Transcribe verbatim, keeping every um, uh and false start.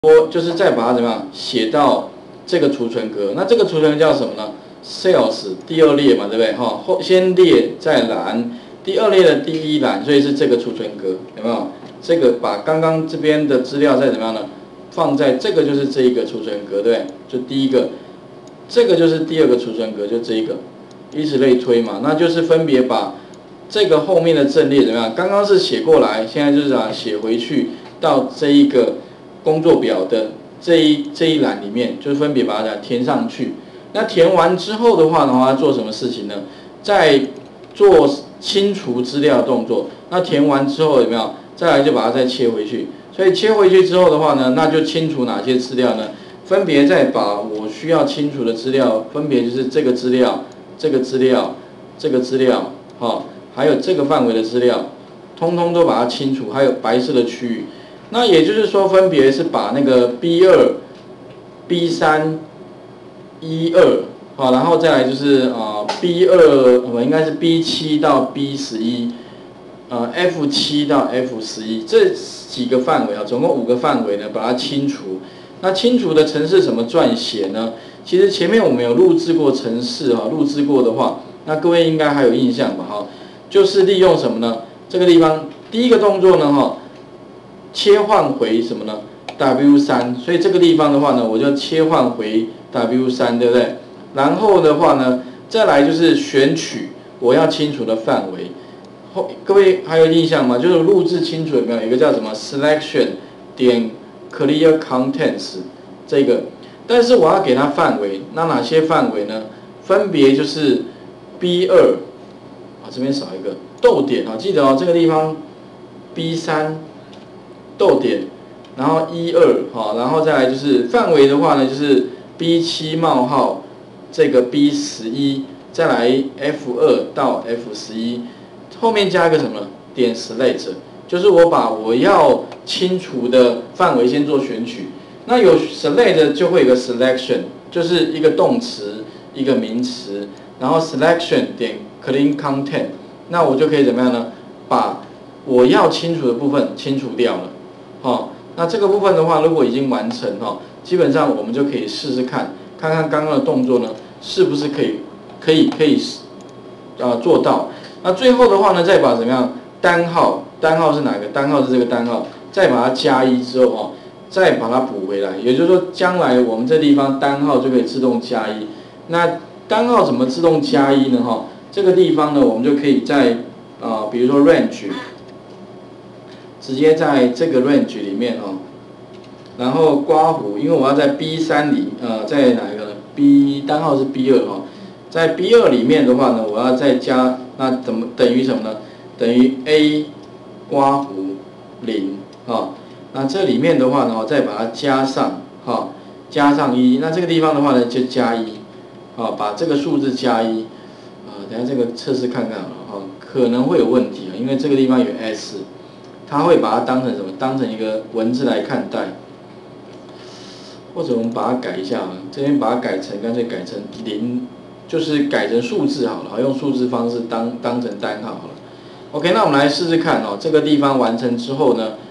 我就是再把它怎么样写到这个储存格。那这个储存格叫什么呢 ？Sales 第二列嘛，对不对？哈，后先列再栏，第二列的第一栏，所以是这个储存格，有没有？这个把刚刚这边的资料再怎么样呢？放在这个就是这一个储存格，对不对？就第一个，这个就是第二个储存格，就这一个，以此类推嘛。那就是分别把这个后面的阵列怎么样？刚刚是写过来，现在就是啊写回去到这一个工作表的这一这一栏里面，就分别把它填上去。那填完之后的话呢，要做什么事情呢？再做清除资料动作。那填完之后有没有？再来就把它再切回去。所以切回去之后的话呢，那就清除哪些资料呢？分别再把我需要清除的资料，分别就是这个资料、这个资料、这个资料，哈，还有这个范围的资料，通通都把它清除。还有白色的区域。那也就是说，分别是把那个 B 二、B 三、一二，好，然后再来就是呃 B 二，我应该是 B 七到 B 十一，呃 F 七到 F 十一这几个范围啊，总共五个范围呢，把它清除。那清除的程式怎么撰写呢？其实前面我们有录制过程式哈，录制过的话，那各位应该还有印象吧哈，就是利用什么呢？这个地方第一个动作呢哈。切换回什么呢 ？W 三，所以这个地方的话呢，我就切换回 W 三，对不对？然后的话呢，再来就是选取我要清除的范围。后各位还有印象吗？就是录制清楚有没有？有一个叫什么 selection 点 clear contents 这个，但是我要给它范围，那哪些范围呢？分别就是 B 二啊，这边少一个逗点啊，记得哦，这个地方 B 三。逗点，然后一二，好，然后再来就是范围的话呢，就是 B 七冒号这个 B 十一，再来 F 二到 F 十一，后面加一个什么点 select， 就是我把我要清除的范围先做选取。那有 select 就会有个 selection， 就是一个动词一个名词，然后 selection 点 clean content， 那我就可以怎么样呢？把我要清除的部分清除掉了。哦，那这个部分的话，如果已经完成哈、哦，基本上我们就可以试试看，看看刚刚的动作呢，是不是可以，可以可以，呃做到。那最后的话呢，再把怎么样单号，单号是哪个？单号是这个单号，再把它加一之后哦，再把它补回来。也就是说，将来我们这地方单号就可以自动加一。那单号怎么自动加一呢？哈、哦，这个地方呢，我们就可以在啊、呃，比如说 range。直接在这个 range 里面哦，然后刮弧，因为我要在 B 三里，呃，在哪一个呢 ？B 单号是 B 二哈，在 B 二里面的话呢，我要再加，那怎么等于什么呢？等于 A 刮弧零啊，那这里面的话呢，再把它加上哈，加上一，那这个地方的话呢就加一，啊，把这个数字加一，啊，等下这个测试看看好了哈，可能会有问题啊，因为这个地方有 S。他会把它当成什么？当成一个文字来看待，或者我们把它改一下啊，这边把它改成干脆改成零，就是改成数字好了，用数字方式当当成单号好了。OK， 那我们来试试看哦，这个地方完成之后呢，